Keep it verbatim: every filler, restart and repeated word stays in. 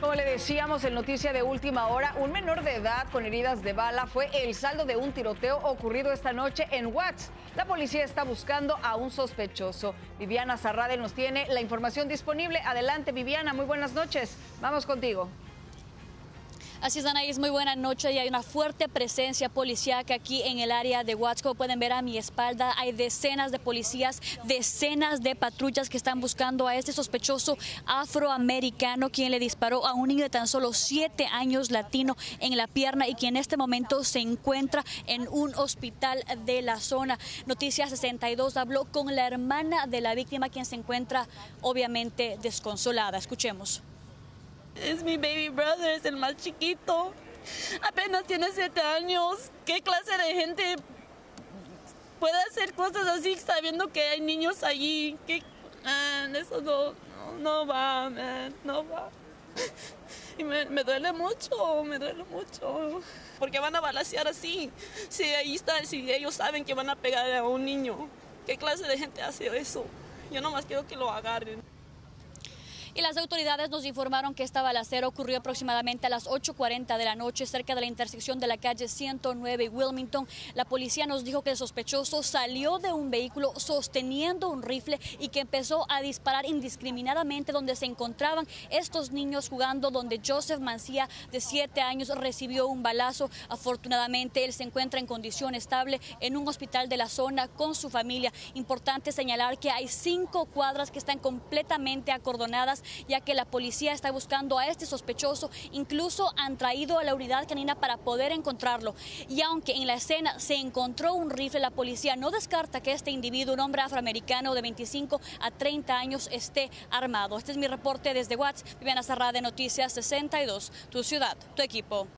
Como le decíamos en noticia de última hora, un menor de edad con heridas de bala fue el saldo de un tiroteo ocurrido esta noche en Watts. La policía está buscando a un sospechoso. Viviana Zarrade nos tiene la información disponible. Adelante, Viviana, muy buenas noches. Vamos contigo. Así es, Anaís, muy buena noche y hay una fuerte presencia policíaca aquí en el área de Watts. Como pueden ver a mi espalda, hay decenas de policías, decenas de patrullas que están buscando a este sospechoso afroamericano quien le disparó a un niño de tan solo siete años latino en la pierna y quien en este momento se encuentra en un hospital de la zona. Noticias sesenta y dos habló con la hermana de la víctima, quien se encuentra obviamente desconsolada. Escuchemos. Es mi baby brother, es el más chiquito. Apenas tiene siete años. ¿Qué clase de gente puede hacer cosas así sabiendo que hay niños allí? ¿Qué? Man, eso no, no, no va, man, no va. Y me, me duele mucho, me duele mucho. Porque van a balacear así. Si ahí está, si ellos saben que van a pegar a un niño. ¿Qué clase de gente hace eso? Yo nomás quiero que lo agarren. Y las autoridades nos informaron que esta balacera ocurrió aproximadamente a las ocho cuarenta de la noche cerca de la intersección de la calle ciento nueve y Wilmington. La policía nos dijo que el sospechoso salió de un vehículo sosteniendo un rifle y que empezó a disparar indiscriminadamente donde se encontraban estos niños jugando, donde Joseph Mancía, de siete años, recibió un balazo. Afortunadamente, él se encuentra en condición estable en un hospital de la zona con su familia. Importante señalar que hay cinco cuadras que están completamente acordonadas, ya que la policía está buscando a este sospechoso. Incluso han traído a la unidad canina para poder encontrarlo. Y aunque en la escena se encontró un rifle, la policía no descarta que este individuo, un hombre afroamericano de veinticinco a treinta años, esté armado. Este es mi reporte desde Watts. Viviana Zarrade, Noticias sesenta y dos, tu ciudad, tu equipo.